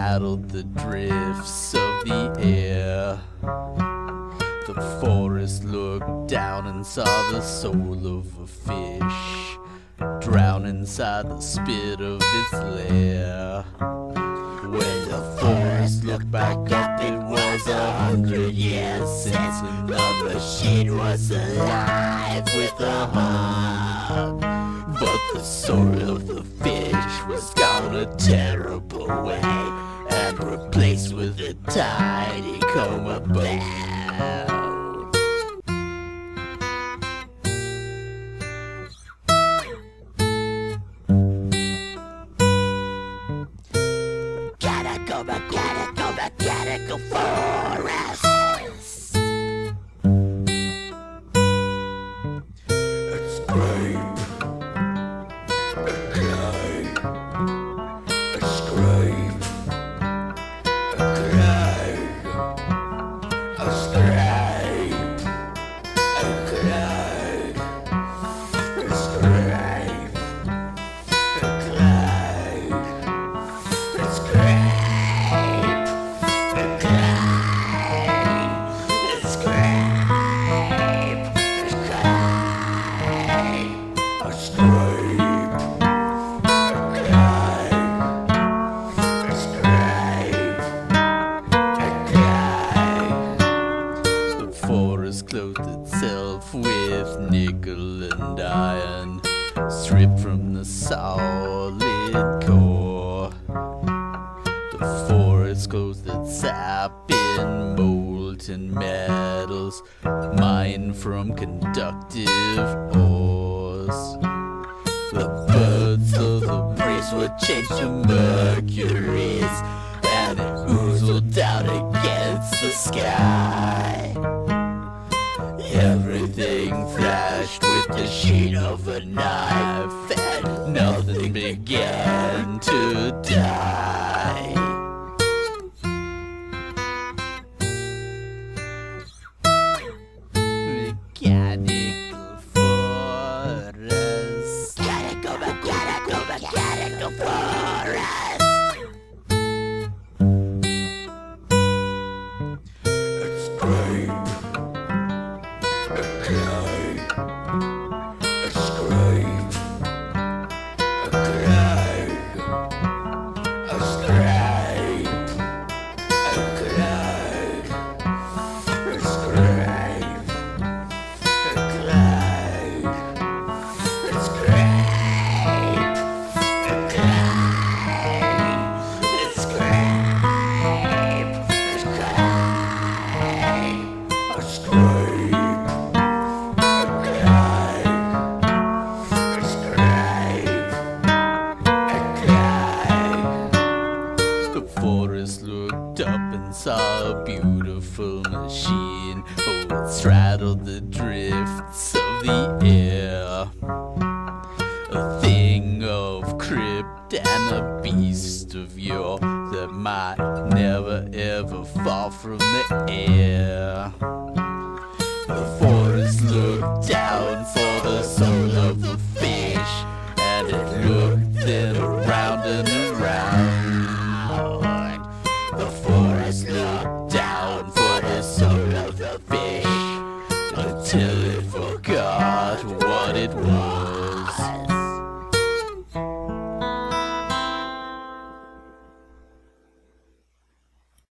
straddled the drifts of the air. The forest looked down and saw the soul of a fish drown inside the spit of its lair. When the forest looked back up, it was 100 years since another shade was alive with a heart. But the soul of the fish was gone a terrible way, and replaced with a tiny coma bound. Gotta go forest. It's grape, a clay, a scrape, a clay, a scrape, a clay, a scrape, a clay, a scrape. Clothed itself with nickel and iron, stripped from the solid core. The forest clothed itself in molten metals, mined from conductive ores. The birds of the breeze were changed to mercuries, and it oozled down against the sky. Everything flashed with the sheen of a knife, and nothing began to die. Mechanical forest. Gotta go forest. It's grape. A clay, a scrape, a clay, a scrape, a clay, a scrape, a clay, a scrape, a clay, a scrape, a scrape. The forest looked up and saw a beautiful machine. Oh, it straddled the drifts of the air. A thing of crypt and a beast of yore that might never ever fall from the air. The forest looked down for the soul of the fish, and it looked then around and around.